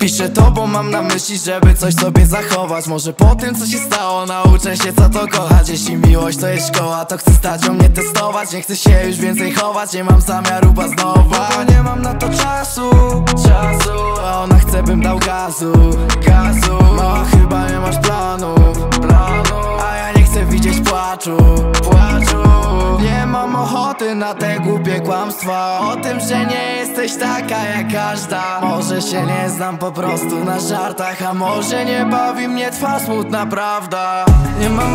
Piszę to, bo mam na myśli, żeby coś sobie zachować. Może po tym, co się stało, nauczę się, co to kochać. Jeśli miłość to jest szkoła, to chcę stać ją mnie testować. Nie chcę się już więcej chować, nie mam zamiaru baznować. Nie mam na to czasu, a ona chce, bym dał gazu. Mała, chyba nie masz planu, a ja nie chcę widzieć płaczu. Nie mam ochoty na te głupie kłamstwa o tym, że nie jesteś taka jak każda. Może się nie znam po prostu na żartach, a może nie bawi mnie twa smutna prawda. Nie mam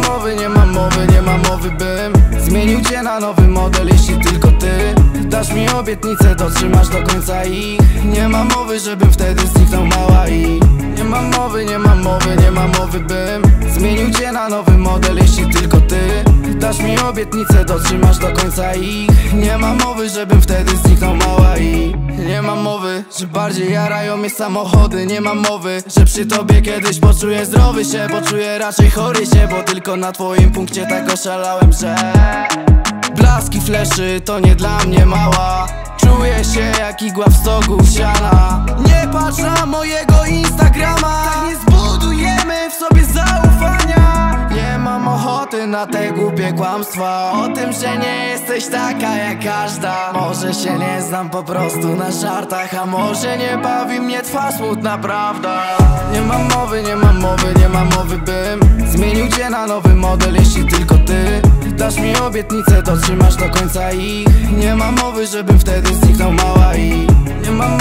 mowy, bym zmienił cię na nowy model, jeśli tylko ty dasz mi obietnicę, dotrzymasz do końca ich. Nie ma mowy, żebym wtedy zniknął, mała, i nie mam mowy, bym zmienił cię na nowy model, jeśli tylko ty dasz mi obietnicę, dotrzymasz do końca ich. Nie ma mowy, żebym wtedy zniknął, mała, i nie mam mowy, że bardziej jarają mnie samochody. Nie mam mowy, że przy tobie kiedyś poczuję zdrowy się, poczuję raczej chory się, bo tylko na twoim punkcie tak oszalałem, że blaski fleszy to nie dla mnie, mała. Czuję się jak igła w stogu siana. Nie patrz na mojego Instagrama, tak nie zbudujemy w sobie zaufania. Nie mam ochoty na te głupie kłamstwa o tym, że nie jesteś taka jak każda. Może się nie znam po prostu na żartach, a może nie bawi mnie twa smutna prawda. Nie mam mowy, bym zmienił cię na nowy model, jeśli tylko ty dasz mi obietnicę, dotrzymasz do końca ich. Nie ma mowy, żebym wtedy zniknął, mała, i nie mam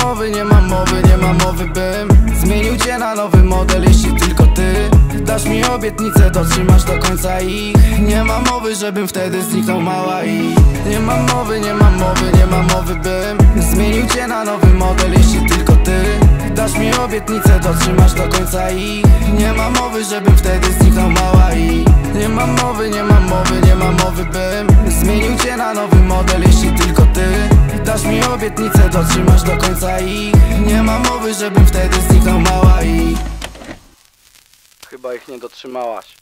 mowy, bym zmienił cię na nowy model, jeśli tylko ty dasz mi obietnicę, dotrzymasz do końca ich. Nie ma mowy, żebym wtedy zniknął, mała, i nie mam mowy, bym zmienił cię na nowy model, jeśli tylko ty dasz mi obietnicę, dotrzymasz do końca ich. Nie ma mowy, żebym wtedy zniknął, mała, i nie mam mowy, bym zmienił cię na nowy model, jeśli tylko ty dasz mi obietnicę, dotrzymasz do końca ich. Nie ma mowy, żebym wtedy zniknął, mała, i chyba ich nie dotrzymałaś.